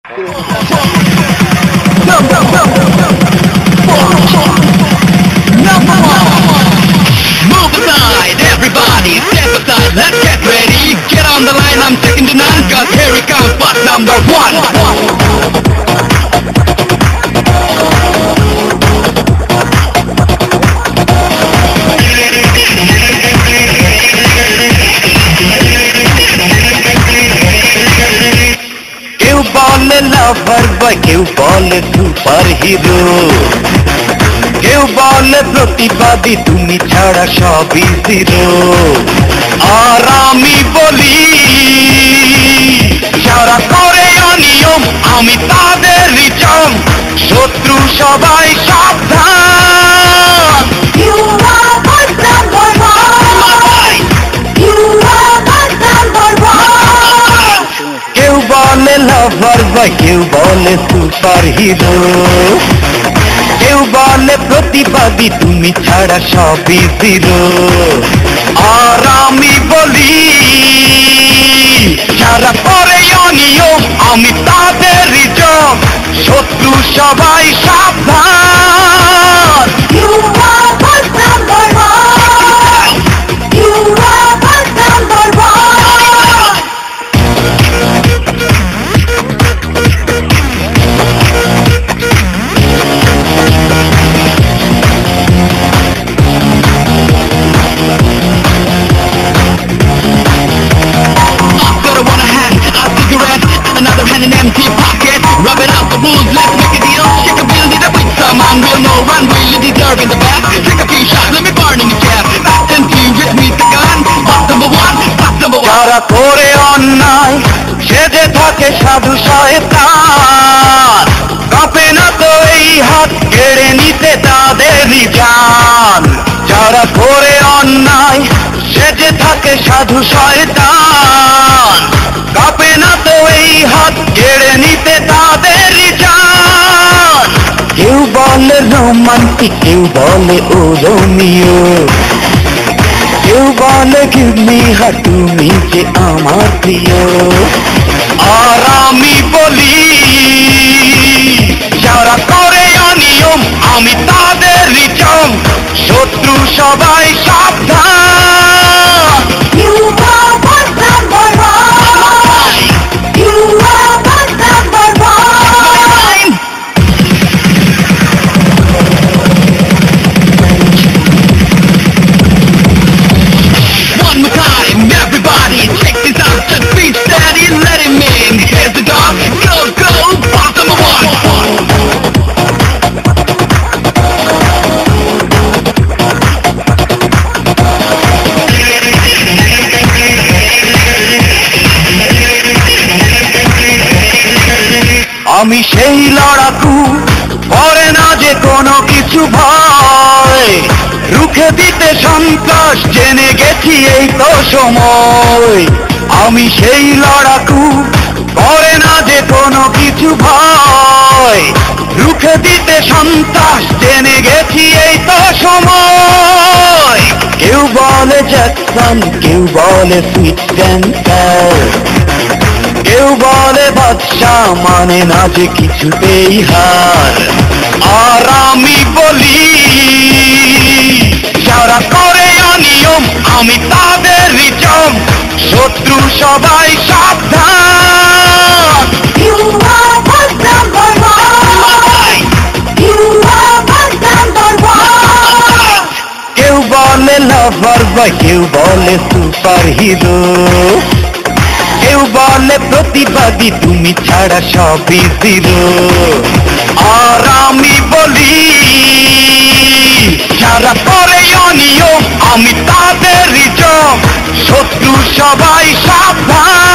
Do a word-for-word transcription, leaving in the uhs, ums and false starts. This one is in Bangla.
Move aside, everybody, step aside, let's get ready. Get on the line, I'm second to none, cause here it comes, spot number one. কেউ বলে লাভার বয়, কেউ বলে সুপার হিরো, কেউ বলে প্রতিবাদী তুমি ছাড়া সবই জিরো। আর আমি বলি যারা করে অনিয়ম আমি তাদেরই চম, শত্রু সবাই সাবধান। কেউ বলে লাভার বয়, কেউ বলে সুপার হিরো, কেউ বলে প্রতিবাদী তুমি ছাড়া সবই জিরো। আর আমি বলি যারা করে অনিয়ম আমি তাদেরই জম, শত্রু সবাই সাবধান। যারা করে অন্যায় সেজে থাকে সাধু শয়তান, কাঁপে না তো এই হাত কেড়ে নিতে তাদেরই জান। যারা করে অন্যায় সেজে থাকে সাধু শয়তান, কাঁপে না তো এই হাত কেড়ে নিতে তাদেরই জান। কেউ বলে রোমান্টিক, কেউ বলে ও রোমিও, কেউ বলে গিভমি হার তুমি যে আমার প্রিয়। আর আমি বলি যারা করে অনিয়ম আমি তাদেরই চম, শত্রু সবাই সাবধান। আমি সেই লড়াকু করে না যে কোনো কিছু ভয়, রুখে দিতে সন্ত্রাস জেনে গেছি এই তো সময়। আমি সেই লড়াকু করে না যে কোনো কিছু ভয়, রুখে দিতে সন্ত্রাস জেনে গেছি এই তো সময়। কেউ বলে জ্যাকসন, কেউ বলে সুইট ক্যান্সার, কেউ বলে বাদশা মানে না যে কিছুতেই হার। আর আমি বলি যারা করে অনিয়ম আমি তাদেরই চম, শত্রু সবাই সাবধান। কেউ বলে লাভার বয়, কেউ বলে সুপার হিরো, কেউ বলে প্রতিবাদী তুমি ছাড়া সবই জিরো। আর আমি বলি যারা করে অনিয়ম আমি তাদেরই জম, শত্রু সবাই সাবধান।